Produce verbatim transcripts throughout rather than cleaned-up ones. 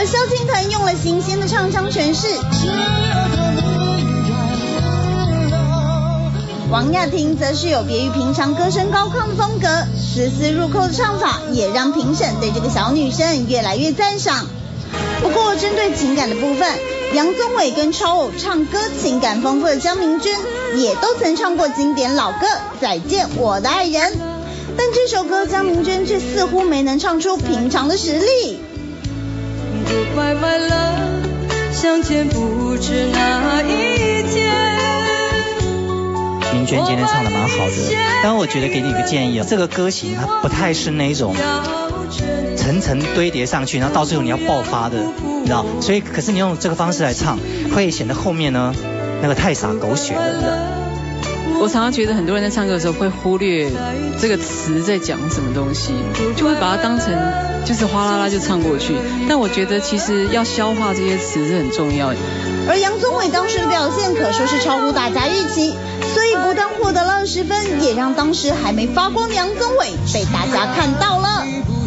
萧敬腾用了新鲜的唱腔诠释，王雅婷则是有别于平常歌声高亢的风格，丝丝入扣的唱法也让评审对这个小女生越来越赞赏。不过针对情感的部分，杨宗纬跟超偶唱歌情感丰富的江明君也都曾唱过经典老歌《再见我的爱人》，但这首歌江明君却似乎没能唱出平常的实力。 不快快乐相见不知哪一天。 明娟今天唱的蛮好的，但我觉得给你一个建议啊，这个歌型它不太是那种层层堆叠上去，然后到最后你要爆发的，你知道？所以可是你用这个方式来唱，会显得后面呢那个太洒狗血了，你知道？ 我常常觉得很多人在唱歌的时候会忽略这个词在讲什么东西，就会把它当成就是哗啦啦就唱过去。但我觉得其实要消化这些词是很重要的。 而杨宗纬当时的表现可说是超乎大家预期，所以不但获得了二十分，也让当时还没发光的杨宗纬被大家看到了。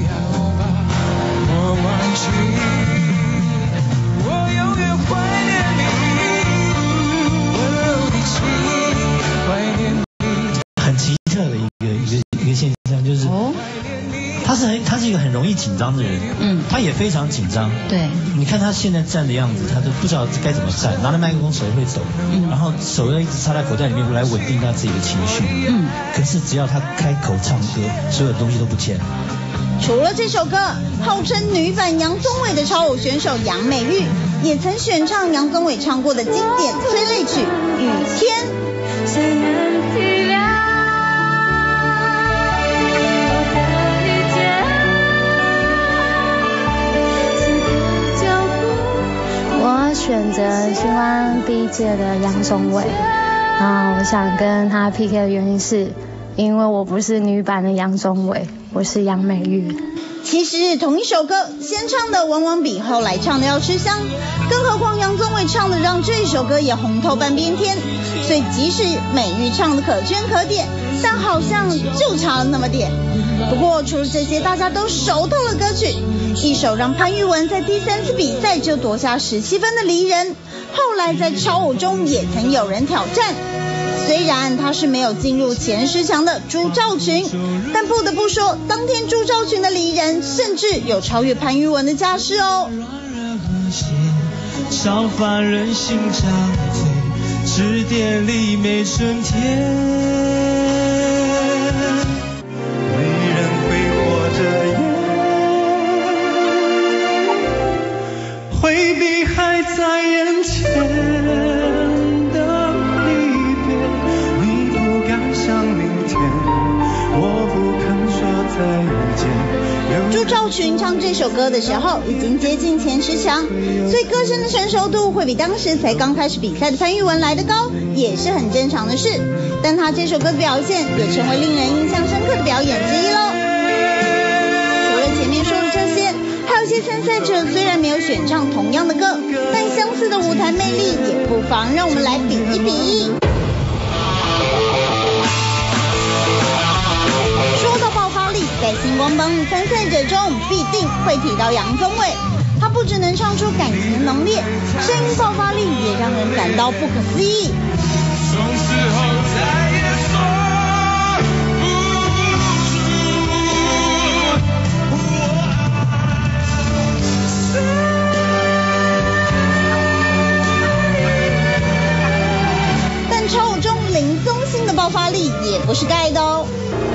很奇特的一个一个一个现象，就是、哦、他是很他是一个很容易紧张的人，嗯，他也非常紧张， 对， 你看他现在站的样子，他都不知道该怎么站，拿着麦克风手会抖，嗯，然后手要一直插在口袋里面来稳定他自己的情绪，嗯，可是只要他开口唱歌，所有东西都不见了。 除了这首歌，号称女版杨宗纬的超偶选手杨美玉也曾选唱杨宗纬唱过的经典催泪曲《雨天》。谁能体谅我的遇见？此刻脚步。 我选择星光第一届的杨宗纬，然后我想跟他 P K 的原因是，因为我不是女版的杨宗纬，我是杨美玉。 其实同一首歌，先唱的往往比后来唱的要吃香，更何况杨宗纬唱的让这首歌也红透半边天。所以即使美玉唱的可圈可点，但好像就差了那么点。不过除了这些大家都熟透的歌曲，一首让潘玉文在第三次比赛就夺下十七分的离人，后来在超偶中也曾有人挑战。虽然他是没有进入前十强的朱兆群，但不得不说，当天朱兆群的离人甚至有超越潘玉文的架势哦。 少凡人心憔悴，指点里没春天。没人会活着眼，回避还在眼前。 朱兆群唱这首歌的时候已经接近前十强，所以歌声的成熟度会比当时才刚开始比赛的潘玉文来得高，也是很正常的事。但他这首歌的表现也成为令人印象深刻的表演之一喽。除了前面说的这些，还有些参赛者虽然没有选唱同样的歌，但相似的舞台魅力也不妨让我们来比一比。说到爆发力，在星光帮的参赛者中必定会提到杨宗纬。他不只能唱出感情的浓烈，声音爆发力也让人感到不可思议。从此后再也说不但超偶中林宗信的爆发力也不是盖的哦。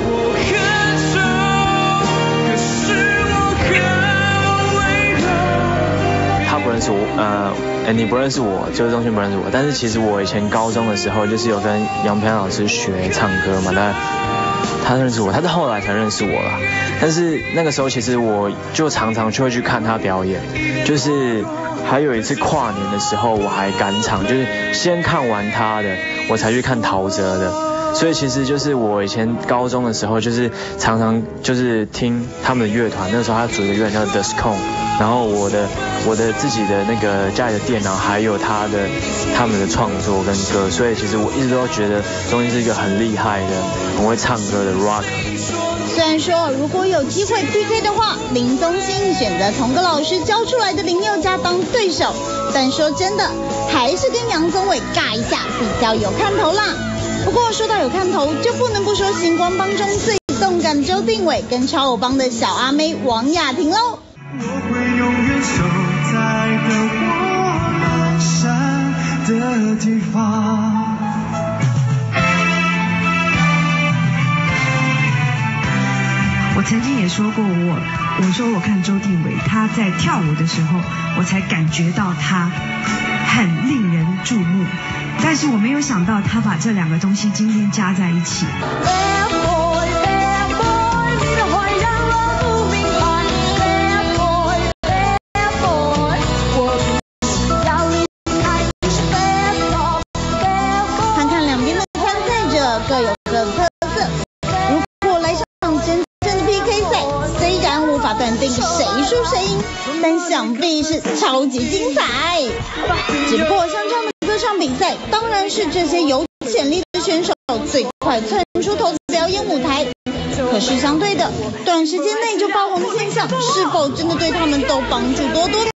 他不认识我，呃，哎，你不认识我，就是钟迅不认识我。但是其实我以前高中的时候，就是有跟杨培安老师学唱歌嘛，那他认识我，他是后来才认识我啦。但是那个时候其实我就常常就会去看他表演，就是还有一次跨年的时候，我还赶场，就是先看完他的，我才去看陶喆的。所以其实就是我以前高中的时候，就是常常就是听他们的乐团，那个时候他组一个乐团叫 The Scone， 然后我的我的自己的那个家里的电脑还有他的他们的创作跟歌，所以其实我一直都觉得钟迅是一个很厉害的、很会唱歌的 rocker。 虽然说如果有机会 P K 的话，林宗兴选择同个老师教出来的林宥嘉当对手，但说真的，还是跟杨宗纬尬一下比较有看头啦。不过说到有看头，就不能不说星光帮中最动感的周定纬跟超偶帮的小阿妹王雅婷喽。 我会永远守在灯火阑珊的地方。 我曾经也说过，我我说我看周定纬他在跳舞的时候，我才感觉到他很令人注目，但是我没有想到他把这两个东西今天加在一起。 看看两边的参赛者各有各的特色，如果来场真正的 P K 赛，虽然无法断定谁输谁赢，但想必是超级精彩。只不过像这样的歌唱比赛，当然是这些有潜力的选手最快窜出头的表演舞台。可是相对的，短时间内就爆红的现象，是否真的对他们都帮助多多？